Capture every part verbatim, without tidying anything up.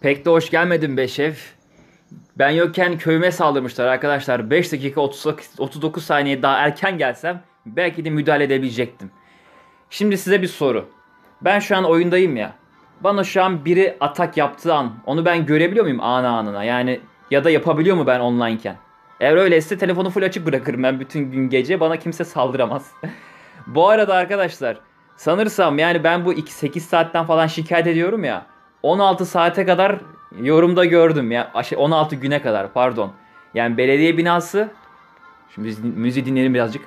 Pek de hoş gelmedin be şef. Ben yokken köyüme saldırmışlar arkadaşlar. beş dakika otuz, otuz dokuz saniye daha erken gelsem belki de müdahale edebilecektim. Şimdi size bir soru. Ben şu an oyundayım ya. Bana şu an biri atak yaptığı an onu ben görebiliyor muyum anı anına? Yani ya da yapabiliyor mu ben onlineken? Eğer öyleyse telefonu full açık bırakırım ben bütün gün gece. Bana kimse saldıramaz. Bu arada arkadaşlar sanırsam yani ben bu iki sekiz saatten falan şikayet ediyorum ya. on altı saate kadar yorumda gördüm ya. Şey, on altı güne kadar pardon. Yani belediye binası. Şimdi müziği, müziği dinleyelim birazcık.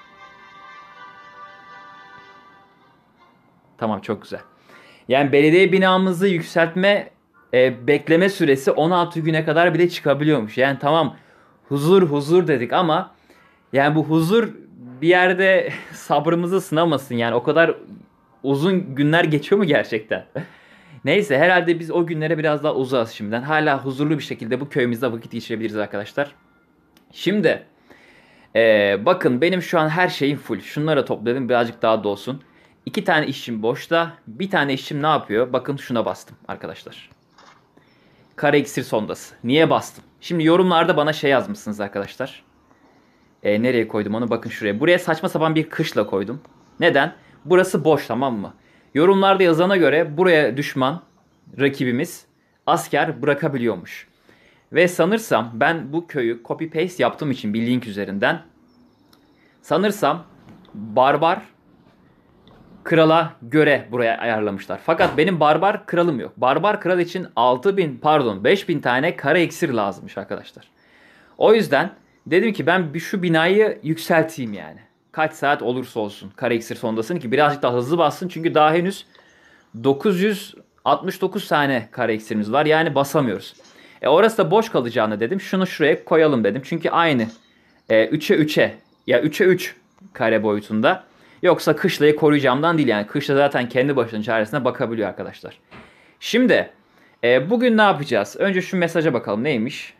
Tamam, çok güzel. Yani belediye binamızı yükseltme e, bekleme süresi on altı güne kadar bile çıkabiliyormuş. Yani tamam, huzur huzur dedik ama yani bu huzur bir yerde sabrımızı sınamasın. Yani o kadar uzun günler geçiyor mu gerçekten? Neyse, herhalde biz o günlere biraz daha uzağız şimdiden. Hala huzurlu bir şekilde bu köyümüzde vakit geçirebiliriz arkadaşlar. Şimdi ee, bakın benim şu an her şeyim full. Şunları topladım birazcık daha dolsun. İki tane işçim boşta. Bir tane işçim ne yapıyor? Bakın şuna bastım arkadaşlar. Kara iksir sondası. Niye bastım? Şimdi yorumlarda bana şey yazmışsınız arkadaşlar. Ee, nereye koydum onu? Bakın şuraya. Buraya saçma sapan bir kışla koydum. Neden? Burası boş, tamam mı? Yorumlarda yazana göre buraya düşman, rakibimiz asker bırakabiliyormuş. Ve sanırsam ben bu köyü copy paste yaptığım için bir link üzerinden sanırsam barbar krala göre buraya ayarlamışlar. Fakat benim barbar kralım yok. Barbar kral için altı bin pardon beş bin tane kara iksir lazımmış arkadaşlar. O yüzden dedim ki ben bir şu binayı yükselteyim yani. Kaç saat olursa olsun kara iksir sondasını ki birazcık daha hızlı bassın. Çünkü daha henüz dokuz yüz altmış dokuz tane kara iksirimiz var. Yani basamıyoruz. E orası da boş kalacağını dedim. Şunu şuraya koyalım dedim. Çünkü aynı e, üçe üçe ya üçe üç kare boyutunda. Yoksa kışlayı koruyacağımdan değil yani. Kışla zaten kendi başının çaresine bakabiliyor arkadaşlar. Şimdi e, bugün ne yapacağız? Önce şu mesaja bakalım neymiş?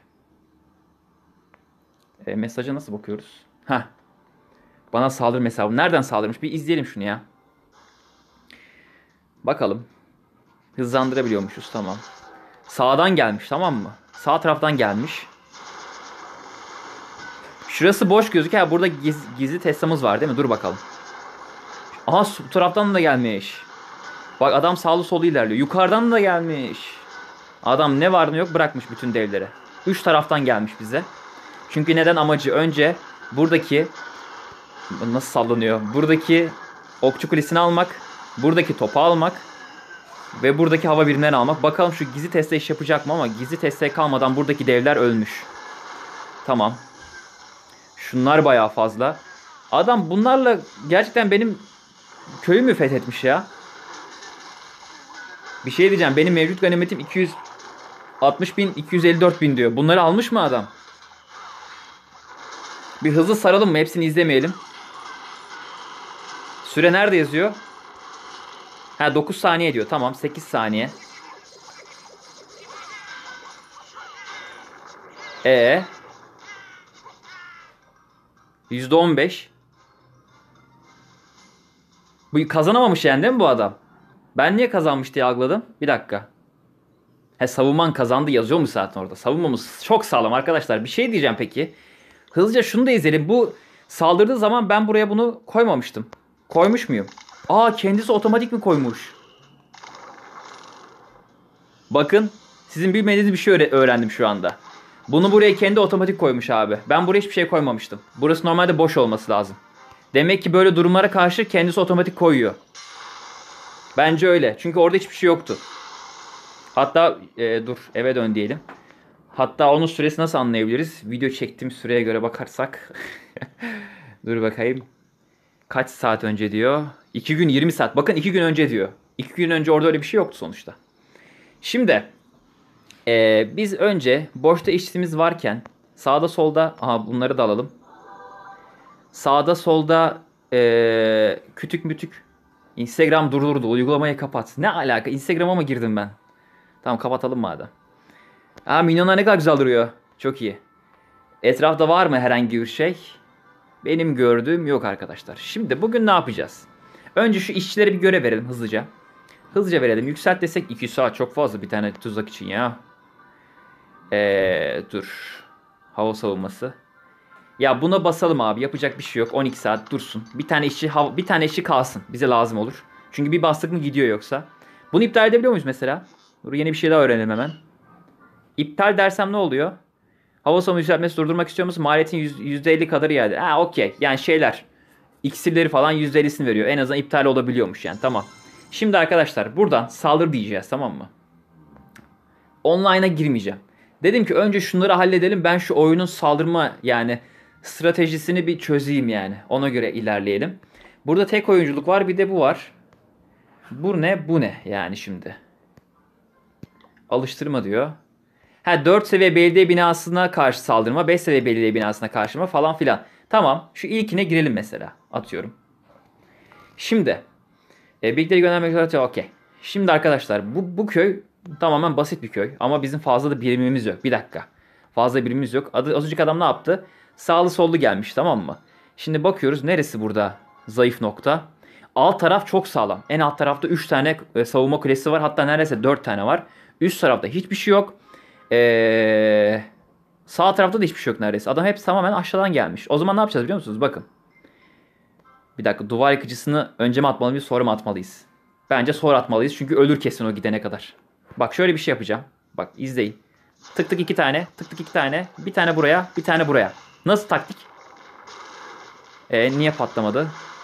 E, mesaja nasıl bakıyoruz? Heh. Bana saldırı hesabı. Nereden saldırmış? Bir izleyelim şunu ya. Bakalım. Hızlandırabiliyormuşuz, tamam. Sağdan gelmiş, tamam mı? Sağ taraftan gelmiş. Şurası boş gözüküyor. Burada giz, gizli Tesla'mız var değil mi? Dur bakalım. Aha, bu taraftan da gelmiş. Bak adam sağlı solu ilerliyor. Yukarıdan da gelmiş. Adam ne var ne yok bırakmış bütün devlere. Üç taraftan gelmiş bize. Çünkü neden, amacı önce buradaki nasıl sallanıyor? Buradaki okçu kulesini almak. Buradaki topu almak. Ve buradaki hava birimlerini almak. Bakalım şu gizli Tesla iş yapacak mı, ama gizli Tesla kalmadan buradaki devler ölmüş. Tamam. Şunlar bayağı fazla. Adam bunlarla gerçekten benim köyümü fethetmiş ya. Bir şey diyeceğim. Benim mevcut ganimetim iki yüz altmış bin, iki yüz elli dört bin diyor. Bunları almış mı adam? Bir hızlı saralım mı? Hepsini izlemeyelim. Süre nerede yazıyor? Ha, dokuz saniye diyor. Tamam, sekiz saniye. E yüzde on beş. Bu kazanamamış yani değil mi bu adam? Ben niye kazanmış diye algıladım. Bir dakika. He, savunman kazandı yazıyor mu zaten orada? Savunmamız çok sağlam arkadaşlar. Bir şey diyeceğim peki. Hızlıca şunu da izleyelim. Bu saldırdığı zaman ben buraya bunu koymamıştım. Koymuş muyum? Aa, kendisi otomatik mi koymuş? Bakın, sizin bilmediğiniz bir şey öğrendim şu anda. Bunu buraya kendi otomatik koymuş abi. Ben buraya hiçbir şey koymamıştım. Burası normalde boş olması lazım. Demek ki böyle durumlara karşı kendisi otomatik koyuyor. Bence öyle. Çünkü orada hiçbir şey yoktu. Hatta e, dur eve dön diyelim. Hatta onun süresi nasıl anlayabiliriz? Video çektiğim süreye göre bakarsak. Dur bakayım. Kaç saat önce diyor. iki gün yirmi saat. Bakın, iki gün önce diyor. iki gün önce orada öyle bir şey yoktu sonuçta. Şimdi e, biz önce boşta işçimiz varken sağda solda, aha bunları da alalım. Sağda solda e, kütük mütük. Instagram durdurdu. Uygulamayı kapat. Ne alaka? Instagram'a mı girdim ben? Tamam, kapatalım madem. Aa, minyonlar ne kadar güzel duruyor. Çok iyi. Etrafta var mı herhangi bir şey? Benim gördüğüm yok arkadaşlar. Şimdi bugün ne yapacağız? Önce şu işçilere bir görev verelim hızlıca. Hızlıca verelim. Yükselt desek iki saat çok fazla bir tane tuzak için ya. Eee dur. Hava savunması. Ya buna basalım abi. Yapacak bir şey yok. on iki saat dursun. Bir tane işçi bir tane işçi kalsın. Bize lazım olur. Çünkü bir bastık mı gidiyor yoksa. Bunu iptal edebiliyor muyuz mesela? Dur yeni bir şey daha öğrenelim hemen. İptal dersem ne oluyor? Hava savunma yükseltmesi durdurmak istiyor musun? Maliyetin yüzde elli kadarı iade. Ha okey. Yani şeyler. İksirleri falan yüzde ellisini veriyor. En azından iptal olabiliyormuş yani. Tamam. Şimdi arkadaşlar buradan saldır diyeceğiz, tamam mı? Online'a girmeyeceğim. Dedim ki önce şunları halledelim. Ben şu oyunun saldırma yani stratejisini bir çözeyim yani. Ona göre ilerleyelim. Burada tek oyunculuk var, bir de bu var. Bu ne? Bu ne yani şimdi? Alıştırma diyor. Ha dört seviye belediye binasına karşı saldırma, beş seviye belediye binasına karşı mı falan filan. Tamam, şu ilkine girelim mesela. Atıyorum. Şimdi e, bilgileri göndermek üzere okey. Şimdi arkadaşlar bu, bu köy tamamen basit bir köy. Ama bizim fazla da birimimiz yok. Bir dakika. Fazla birimimiz yok. Adı, az önceki adam ne yaptı? Sağlı sollu gelmiş, tamam mı? Şimdi bakıyoruz neresi burada zayıf nokta. Alt taraf çok sağlam. En alt tarafta üç tane e, savunma kulesi var. Hatta neredeyse dört tane var. Üst tarafta hiçbir şey yok. Ee, sağ tarafta da hiçbir şey yok neredeyse. Adam hep tamamen aşağıdan gelmiş. O zaman ne yapacağız biliyor musunuz? Bakın. Bir dakika, duvar yıkıcısını önce mi atmalıyız sonra mı atmalıyız? Bence sonra atmalıyız çünkü ölür kesin o gidene kadar. Bak şöyle bir şey yapacağım. Bak izleyin. Tık tık iki tane. Tık tık iki tane. Bir tane buraya. Bir tane buraya. Nasıl taktik? Ee, niye patlamadı?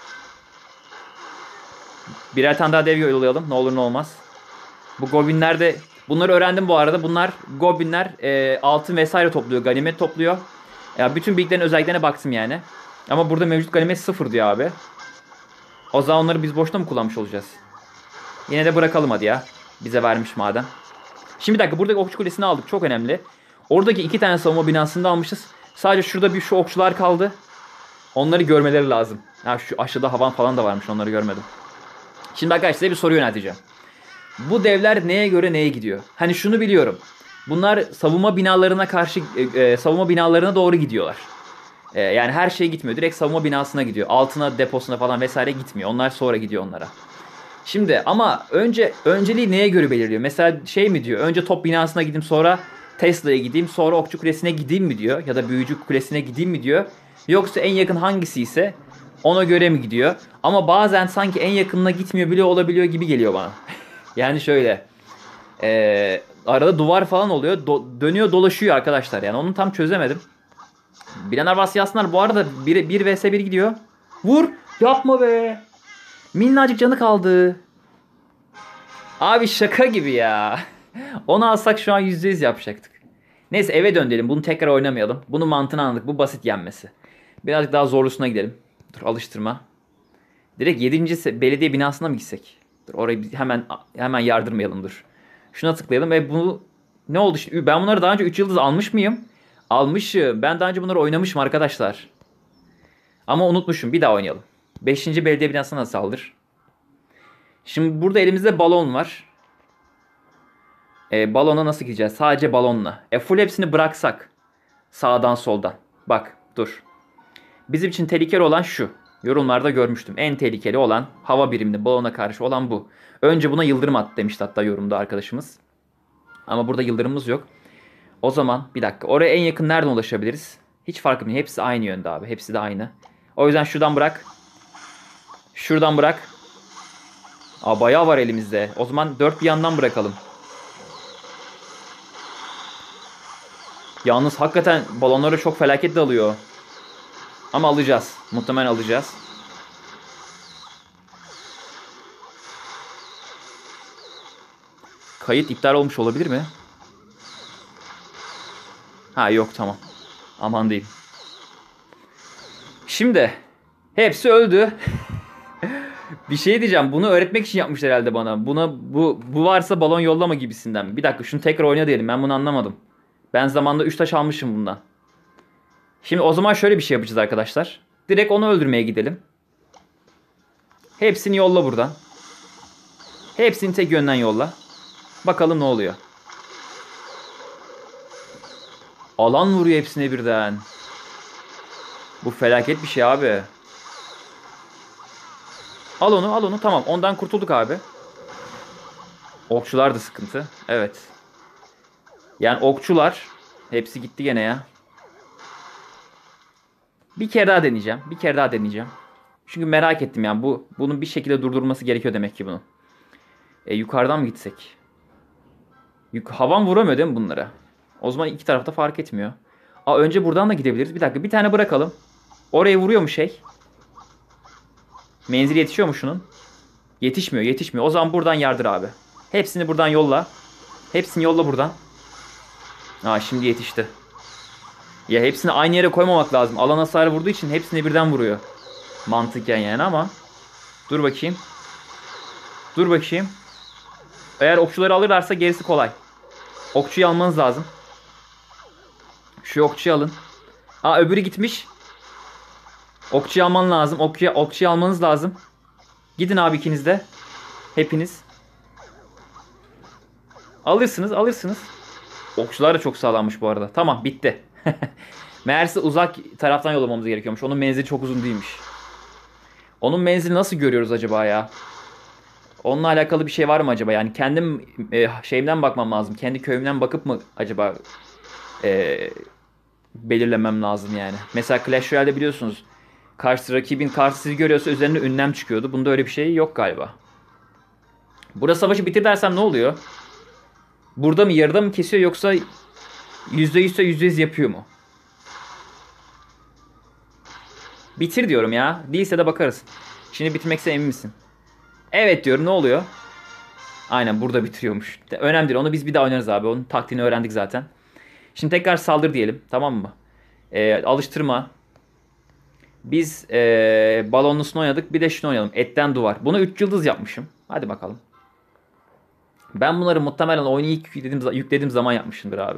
Birer tane daha dev yollayalım. Ne olur ne olmaz. Bu goblinler de... Bunları öğrendim bu arada. Bunlar goblinler e, altın vesaire topluyor. Ganimet topluyor. Ya bütün bilgilerin özelliklerine baktım yani. Ama burada mevcut ganimet sıfır diyor abi. O zaman onları biz boşuna mı kullanmış olacağız? Yine de bırakalım hadi ya. Bize vermiş madem. Şimdi bir dakika, buradaki okçu kulesini aldık. Çok önemli. Oradaki iki tane savunma binasını da almışız. Sadece şurada bir şu okçular kaldı. Onları görmeleri lazım. Ha, şu aşağıda havan falan da varmış, onları görmedim. Şimdi arkadaşlar size bir soru yönelteceğim. Bu devler neye göre neye gidiyor? Hani şunu biliyorum. Bunlar savunma binalarına karşı e, savunma binalarına doğru gidiyorlar. E, yani her şey gitmiyor. Direkt savunma binasına gidiyor. Altına, deposuna falan vesaire gitmiyor. Onlar sonra gidiyor onlara. Şimdi ama önce önceliği neye göre belirliyor? Mesela şey mi diyor? Önce top binasına gideyim, sonra Tesla'ya gideyim, sonra okçu kulesine gideyim mi diyor? Ya da büyücü kulesine gideyim mi diyor? Yoksa en yakın hangisi ise ona göre mi gidiyor? Ama bazen sanki en yakınına gitmiyor bile olabiliyor gibi geliyor bana. Yani şöyle. Ee, arada duvar falan oluyor. Do- dönüyor dolaşıyor arkadaşlar. Yani onu tam çözemedim. Bilenler varsa yazsınlar. Bu arada bir vs bir gidiyor. Vur. Yapma be. Minnacık canı kaldı. Abi şaka gibi ya. Onu alsak şu an yüzde yüz yapacaktık. Neyse eve dönelim. Bunu tekrar oynamayalım. Bunun mantığını anladık. Bu basit yenmesi. Birazcık daha zorlusuna gidelim. Dur alıştırma. Direkt yedinci belediye binasına mı gitsek? Dur orayı hemen hemen yardırmayalım dur. Şuna tıklayalım ve bunu ne oldu? Ben bunları daha önce üç yıldız almış mıyım? Almışım. Ben daha önce bunları oynamışım arkadaşlar. Ama unutmuşum. Bir daha oynayalım. beşinci belediye binasına saldır. Şimdi burada elimizde balon var. E, balona nasıl gideceğiz? Sadece balonla. E full hepsini bıraksak. Sağdan soldan. Bak dur. Bizim için tehlikeli olan şu. Yorumlarda görmüştüm. En tehlikeli olan hava birimli balona karşı olan bu. Önce buna yıldırım at demişti hatta yorumda arkadaşımız. Ama burada yıldırımımız yok. O zaman bir dakika. Oraya en yakın nereden ulaşabiliriz? Hiç farkı yok. Hepsi aynı yönde abi. Hepsi de aynı. O yüzden şuradan bırak. Şuradan bırak. Aa, bayağı var elimizde. O zaman dört bir yandan bırakalım. Yalnız hakikaten balonları çok felaket dalıyor. Ama alacağız. Muhtemelen alacağız. Kayıt iptal olmuş olabilir mi? Ha yok tamam. Aman diyeyim. Şimdi hepsi öldü. Bir şey diyeceğim. Bunu öğretmek için yapmışlar herhalde bana. Buna bu bu varsa balon yollama gibisinden. Bir dakika şunu tekrar oyna diyelim. Ben bunu anlamadım. Ben zamanında üç taş almışım bundan. Şimdi o zaman şöyle bir şey yapacağız arkadaşlar. Direkt onu öldürmeye gidelim. Hepsini yolla buradan. Hepsini tek yönden yolla. Bakalım ne oluyor. Alan vuruyor hepsine birden. Bu felaket bir şey abi. Al onu al onu tamam. Ondan kurtulduk abi. Okçular da sıkıntı. Evet. Yani okçular hepsi gitti gene ya. Bir kere daha deneyeceğim. Bir kere daha deneyeceğim. Çünkü merak ettim yani bu bunun bir şekilde durdurulması gerekiyor demek ki bunun. E, yukarıdan mı gitsek? Yuk Havan vuramıyor değil mi bunlara? O zaman iki tarafta fark etmiyor. Aa, önce buradan da gidebiliriz. Bir dakika, bir tane bırakalım. Oraya vuruyor mu şey? Menzil yetişiyor mu şunun? Yetişmiyor, yetişmiyor. O zaman buradan yardır abi. Hepsini buradan yolla. Hepsini yolla buradan. Aa, şimdi yetişti. Ya hepsini aynı yere koymamak lazım. Alan hasarı vurduğu için hepsini birden vuruyor. Mantıken yani ama. Dur bakayım. Dur bakayım. Eğer okçuları alırlarsa gerisi kolay. Okçuyu almanız lazım. Şu okçuyu alın. Aa, öbürü gitmiş. Okçuyu alman lazım. Okçuyu, okçuyu almanız lazım. Gidin abi ikiniz de. Hepiniz. Alırsınız, alırsınız. Okçular da çok sağlammış bu arada. Tamam, bitti. Meğerse uzak taraftan yollamamız gerekiyormuş. Onun menzili çok uzun değilmiş. Onun menzili nasıl görüyoruz acaba ya? Onunla alakalı bir şey var mı acaba? Yani kendim e, şeyimden bakmam lazım. Kendi köyümden bakıp mı acaba e, belirlemem lazım yani. Mesela Clash Royale'de biliyorsunuz, karşı rakibin karşı sizi görüyorsa üzerine ünlem çıkıyordu. Bunda öyle bir şey yok galiba. Burada savaşı bitir dersem ne oluyor? Burada mı, yarıda mı kesiyor, yoksa yüzde yüzse yüzde yüz yapıyor mu? Bitir diyorum ya. Değilse de bakarız. Şimdi bitirmekse emin misin? Evet diyorum, ne oluyor? Aynen, burada bitiriyormuş. Önemli değil, onu biz bir daha oynarız abi. Onun taktiğini öğrendik zaten. Şimdi tekrar saldır diyelim, tamam mı? Ee, alıştırma. Biz ee, balonlusunu oynadık, bir de şunu oynayalım. Etten duvar. Buna üç yıldız yapmışım. Hadi bakalım. Ben bunları muhtemelen oyunu ilk yüklediğim, yüklediğim zaman yapmışımdır abi.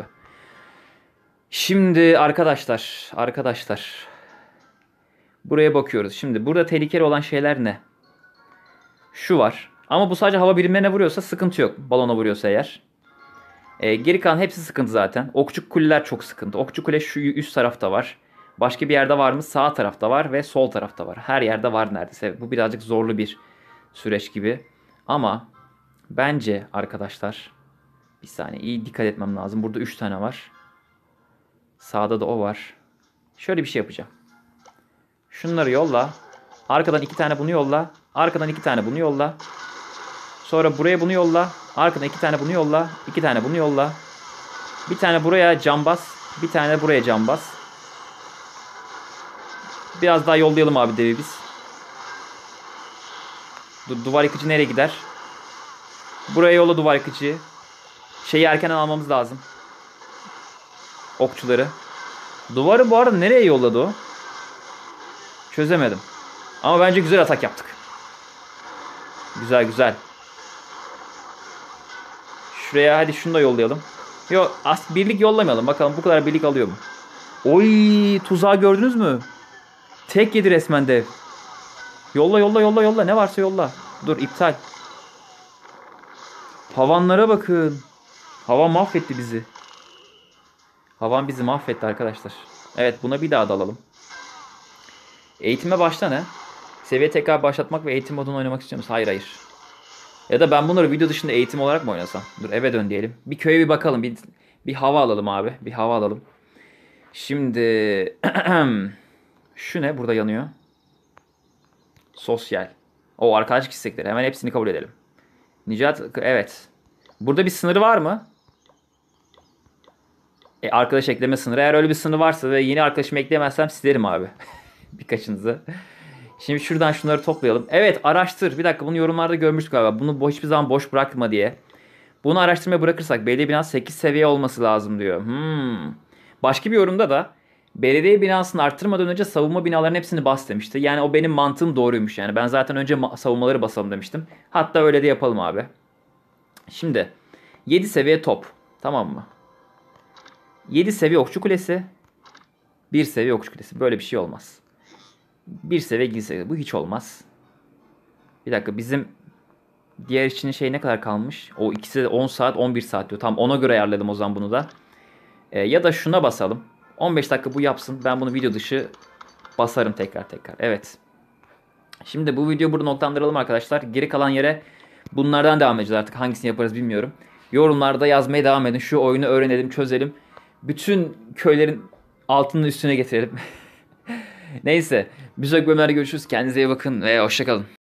Şimdi arkadaşlar, arkadaşlar. Buraya bakıyoruz. Şimdi burada tehlikeli olan şeyler ne? Şu var. Ama bu sadece hava birimlerine vuruyorsa sıkıntı yok. Balona vuruyorsa eğer. Ee, geri kalan hepsi sıkıntı zaten. Okçu kuleler çok sıkıntı. Okçu kule şu üst tarafta var. Başka bir yerde var mı? Sağ tarafta var ve sol tarafta var. Her yerde var neredeyse. Bu birazcık zorlu bir süreç gibi. Ama bence arkadaşlar, bir saniye, iyi dikkat etmem lazım. Burada üç tane var. Sağda da o var. Şöyle bir şey yapacağım. Şunları yolla. Arkadan iki tane bunu yolla. Arkadan iki tane bunu yolla. Sonra buraya bunu yolla. Arkadan iki tane bunu yolla. İki tane bunu yolla. Bir tane buraya cambaz. Bir tane buraya cambaz. Biraz daha yollayalım abi devi biz. Du duvar yıkıcı nereye gider? Buraya yolla duvar yıkıcıyı. Şeyi erken almamız lazım. Okçuları. Duvarı bu arada nereye yolladı o? Çözemedim. Ama bence güzel atak yaptık. Güzel güzel. Şuraya hadi şunu da yollayalım. Yok, as birlik yollamayalım. Bakalım bu kadar birlik alıyor mu? Oy, tuzağı gördünüz mü? Tek yedi resmen dev. Yolla yolla yolla yolla. Ne varsa yolla. Dur, iptal. Havanlara bakın. Havan mahvetti bizi. Havan bizi mahvetti arkadaşlar. Evet, buna bir daha dalalım. Eğitime başla ne? Seviye tekrar başlatmak ve eğitim modunu oynamak istiyor musun? Hayır hayır. Ya da ben bunları video dışında eğitim olarak mı oynasam? Dur, eve dön diyelim. Bir köye bir bakalım. Bir, bir hava alalım abi. Bir hava alalım. Şimdi şu ne? Burada yanıyor. Sosyal. O arkadaşlık istekleri. Hemen hepsini kabul edelim. Nicat, evet. Burada bir sınırı var mı? E, arkadaş ekleme sınırı. Eğer öyle bir sınırı varsa ve yeni arkadaşımı ekleyemezsem silerim abi. Birkaçınızı. Şimdi şuradan şunları toplayalım. Evet, araştır. Bir dakika, bunu yorumlarda görmüştük galiba. Bunu boş, hiçbir zaman boş bırakma diye. Bunu araştırmaya bırakırsak belediye binası sekiz seviye olması lazım diyor. Hmm. Başka bir yorumda da belediye binasını arttırmadan önce savunma binalarının hepsini bas demişti. Yani o benim mantığım doğruymuş yani. Ben zaten önce savunmaları basalım demiştim. Hatta öyle de yapalım abi. Şimdi yedi seviye top. Tamam mı? yedi seviye okçu kulesi. bir seviye okçu kulesi. Böyle bir şey olmaz. bir seviye gizli. Bu hiç olmaz. Bir dakika, bizim diğer işçinin şey ne kadar kalmış? O ikisi de on saat on bir saat diyor. Tamam, ona göre ayarladım o zaman bunu da. Ee, ya da şuna basalım. on beş dakika bu yapsın. Ben bunu video dışı basarım tekrar tekrar. Evet. Şimdi bu videoyu burada noktalandıralım arkadaşlar. Geri kalan yere Bunlardan devam edeceğiz artık. Hangisini yaparız bilmiyorum. Yorumlarda yazmaya devam edin. Şu oyunu öğrenelim, çözelim. Bütün köylerin altının üstüne getirelim. Neyse. Bir sonraki bölümlerde görüşürüz. Kendinize iyi bakın ve hoşçakalın.